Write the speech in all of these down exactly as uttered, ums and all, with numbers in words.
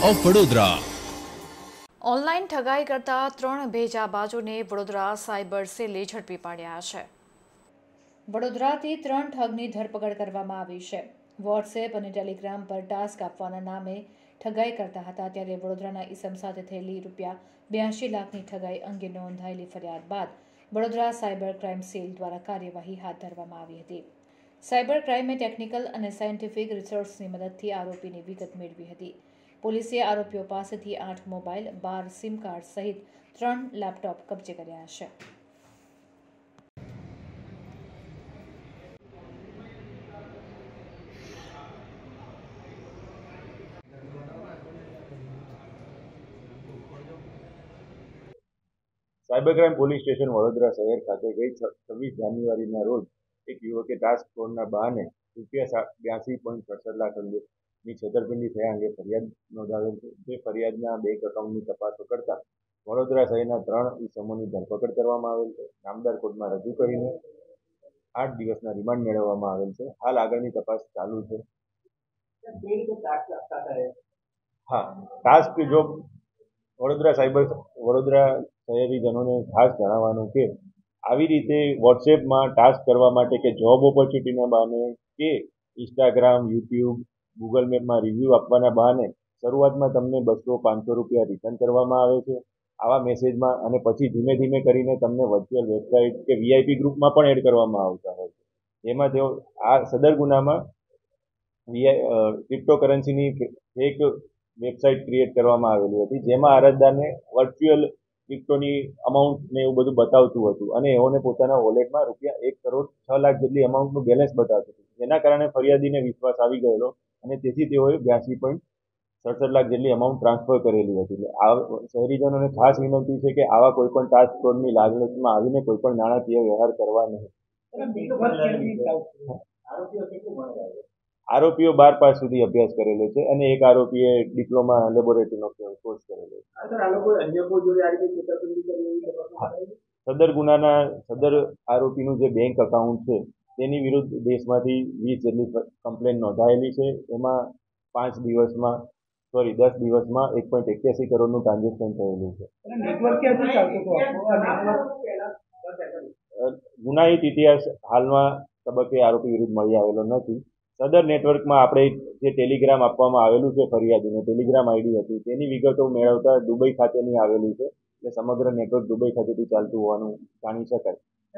Of Vadodara. Online ઠગાઈ કરતા ત્રણ ભેજાબાજોને Vadodara cyber સેલે ઝડપી પાડ્યા છે। વડોદરાથી ત્રણ ઠગની ધરપકડ કરવામાં આવી છે। વોટ્સએપ અને ટેલિગ્રામ પર ટાસ્ક આપવાના નામે ઠગાઈ કરતા હતા, ત્યારે વડોદરાના ઈસમ સાથે થયેલી રૂપિયા બ્યાસી લાખની ઠગાઈ અંગે નોંધાયેલી ફરિયાદ બાદ વડોદરા સાયબર ક્રાઇમ સેલ દ્વારા કાર્યવાહી હાથ ધરવામાં આવી હતી। સાયબર ક્રાઇમે ટેકનિકલ અને સાયન્ટિફિક રિસર્ચની મદદથી આરોપીની વિગત મેળવી હતી। પોલીસે આરોપીઓ પાસેથી આઠ મોબાઈલ, બાર સિમ કાર્ડ સહિત ત્રણ લેપટોપ કબજે કર્યા છે। Cyber crime police station Vadodara શહેર ખાતે ગઈ છવ્વીસ જાન્યુઆરીના રોજ એક યુવકે ટાસ્ક ફોર્સના બહાને રૂપિયા બ્યાસી પોઈન્ટ સડસઠ લાખ અંગેની છેતરપિંડી થયા અંગે ફરિયાદ નોંધાવેલ છે। તે ફરિયાદના બેંક એકાઉન્ટની તપાસો કરતા વડોદરા શહેરના ત્રણ ઇસમોની ધરપકડ કરવામાં આવેલ છે। નામદાર કોર્ટમાં રજૂ કરીને આઠ દિવસના રિમાન્ડ મેળવવામાં આવેલ છે। હાલ આગળની તપાસ ચાલુ છે। હા, ટાસ્ક જો વડોદરા સાયબર વડોદરા શહેરીજનોને ખાસ જણાવવાનું કે આવી રીતે વોટ્સએપમાં ટાસ્ક કરવા માટે કે જોબ ઓપોર્ચ્યુનિટીના બહાને કે ઇન્સ્ટાગ્રામ, યુટ્યુબ, ગૂગલ મેપમાં રિવ્યૂ આપવાના બહાને શરૂઆતમાં તમને બસો પાંચસો રૂપિયા રિટર્ન કરવામાં આવે છે આવા મેસેજમાં, અને પછી ધીમે ધીમે કરીને તમને વર્ચ્યુઅલ વેબસાઇટ કે વીઆઈપી ગ્રુપમાં પણ એડ કરવામાં આવતા હોય છે, જેમાં તેઓ આ સદર ગુનામાં વીઆઈ ક્રિપ્ટોકરન્સીની એક વેબસાઇટ ક્રિએટ કરવામાં આવેલી હતી, જેમાં અરજદારને વર્ચ્યુઅલ ક્રિપ્ટોની અમાઉન્ટ ને એવું બધું બતાવતું હતું અને એઓને પોતાના વોલેટમાં રૂપિયા એક કરોડ છ લાખ જેટલી અમાઉન્ટનું બેલેન્સ બતાવતું હતું, જેના કારણે ફરિયાદીને વિશ્વાસ આવી ગયેલો અને તેથી તેઓએ બ્યાસી પોઈન્ટ સડસઠ લાખ જેટલી અમાઉન્ટ ટ્રાન્સફર કરેલી હતી। એટલે આ શહેરીજનોને ખાસ વિનંતી છે કે આવા કોઈ પણ ટાસ્ક ફ્રોડની લાલચમાં આવીને કોઈ પણ નાણાકીય વ્યવહાર કરવા નહીં। આરોપીઓ બાર પાસ સુધી અભ્યાસ કરેલો છે અને એક આરોપીએ ડિપ્લોમા લેબોરેટરીનો કોર્સ કરેલો છે। સદર ગુનાના સદર આરોપીનું જે બેંક એકાઉન્ટ છે તેની વિરુદ્ધ દેશમાંથી વીસ જેટલી કમ્પ્લેન નોંધાયેલી છે। એમાં પાંચ દિવસમાં સોરી દસ દિવસમાં એક પોઈન્ટ એક્યાસી કરોડનું ટ્રાન્ઝેક્શન થયેલું છે। ગુનાહિત ઇતિહાસ હાલમાં તબક્કે આરોપી વિરુદ્ધ મળી આવેલો નથી। સદર નેટવર્કમાં આપણે જે ટેલિગ્રામ આપવામાં આવેલું છે ફરિયાદીને, ટેલિગ્રામ આઈડી હતી, તેની વિગતો મેળવતા દુબઈ ખાતેની આવેલી છે, એટલે સમગ્ર નેટવર્ક દુબઈ ખાતેથી ચાલતું હોવાનું જાણી શકાય।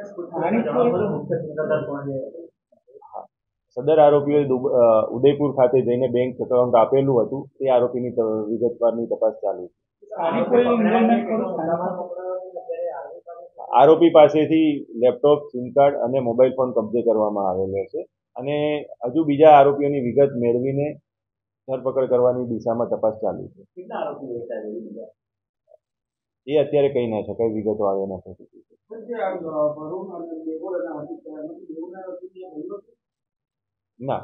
હા, સદર આરોપીએ ઉદયપુર ખાતે જઈને બેંક એકાઉન્ટ આપેલું હતું, તે આરોપીની વિગતવારની તપાસ ચાલુ છે। આરોપી પાસેથી લેપટોપ, સિમ કાર્ડ અને મોબાઈલ ફોન કબજે કરવામાં આવેલો છે અને હજુ બીજા આરોપીઓની વિગત મેળવીને ધરપકડ કરવાની દિશામાં તપાસ ચાલુ છે। એ અત્યારે કહી ના શકાય, વિગતો આવે નથી। ના,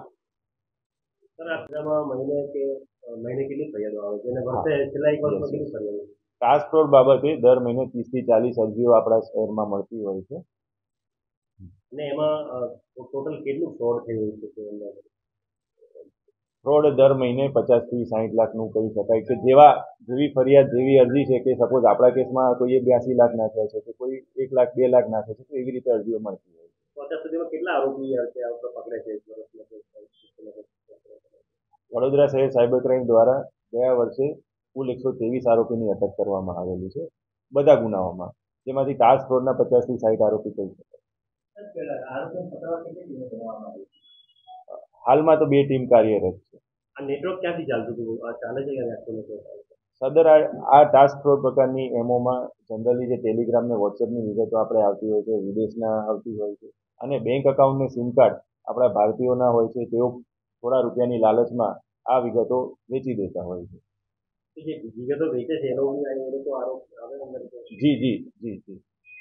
ટાસ્ક ફોર્સ બાબતે દર મહિને ત્રીસ થી ચાલીસ અરજીઓ આપણા શહેરમાં મળતી હોય છે અને એમાં ટોટલ કેટલું ફ્રોડ થયું છે? ફ્રોડ દર મહિને પચાસ થી સાહીઠ લાખનું કહી શકાય કે જેવા જેવી ફરિયાદ જેવી અરજી છે કે સપોઝ આપણા કેસમાં કોઈએ બ્યાસી લાખ નાખ્યા છે તો કોઈ એક લાખ બે લાખ નાખે છે, તો એવી રીતે અરજીઓ મળતી હોય છે। અત્યાર સુધીમાં કેટલા આરોપી પકડે છે? વડોદરા શહેર સાયબર ક્રાઇમ દ્વારા ગયા વર્ષે કુલ એકસો ત્રેવીસ આરોપીની અટક કરવામાં આવેલી છે બધા ગુનાઓમાં, જેમાંથી ટાસ્ક ફોર્સના પચાસ થી સાહીઠ આરોપી કહી શકાય। હાલમાં તો બે ટીમ કાર્યરત છે। આ નેટવર્ક ક્યાંથી ચાલતું હતું? આ ચાલે છે કે સદર આ ટાસ્ક ફોર્સ પ્રકારની એમોમાં જનરલી જે ટેલિગ્રામ ને વોટ્સએપની વિગતો આપણે આવતી હોય છે, વિદેશના આવતી હોય છે, અને બેંક એકાઉન્ટ ને સિમ કાર્ડ આપણા ભારતીયોના હોય છે, તેઓ થોડા રૂપિયાની લાલચમાં આ વિગતો વેચી દેતા હોય છે। જે વિગતો વેચે છે એ લોકો આરોપ જી જી જી જી